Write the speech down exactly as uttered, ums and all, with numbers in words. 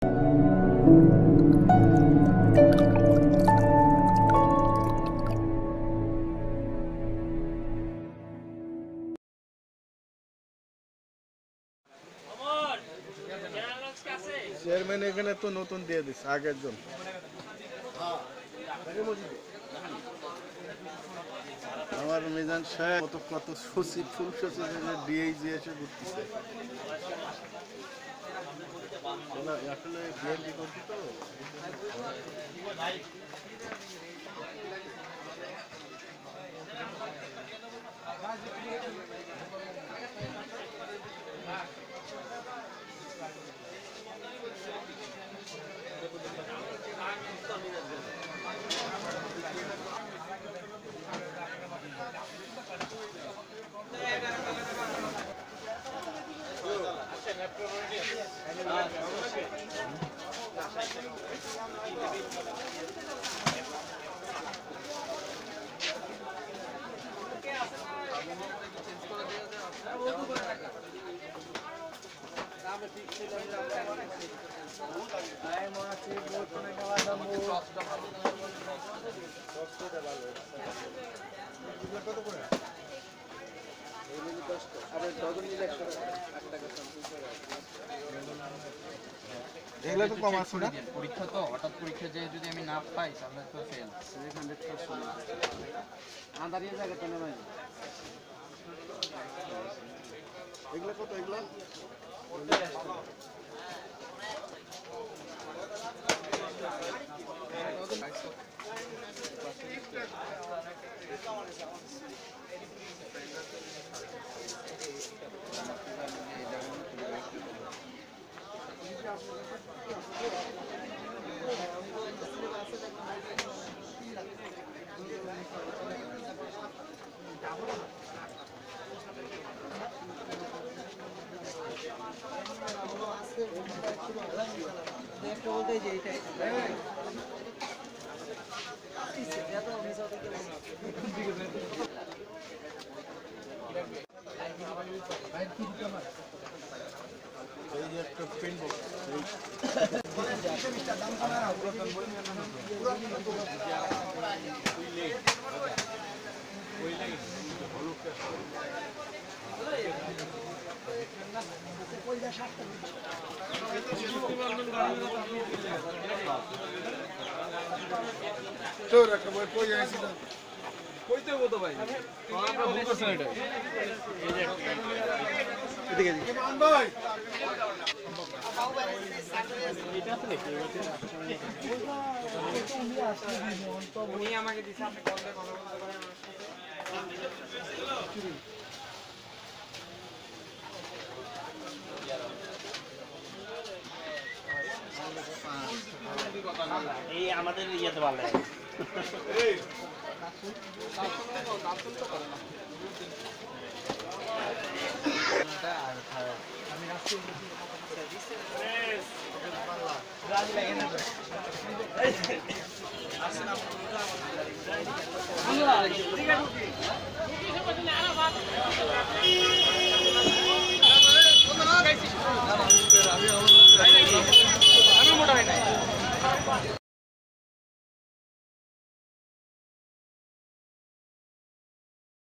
Chairman এখানে তো নতুন দিয়ে দিচ্ছে আগের জন। আমার মিজান সাহেব কত কত সচিব ফুল সচিব ডিআইজি এসে ঘুরতেছে। আসলে বিএনপি করছি তো এগুলো তো কম আছে না পরীক্ষা তো হঠাৎ পরীক্ষা যে যদি আমি না পাই তাহলে তো ফেল আন্দারিয়ে জায়গা কেন ভাই এগুলো কত এগুলো বলতে যে এইটাই এই যে একটা পেন বক্স তোর একটা বই কই যাইছিস কইতে বলতো ভাই আমরা ভুল করছেন এটা এই যে এদিকে এদিকে মান ভাই এটা আছে নাকি উনি আমাকে দিছে আপনি কল দিয়ে কথা বলতে পারেন এই আমাদের ইয়েতে ভালো লাগে এই আমি রাস্তায় রাজি লাগে না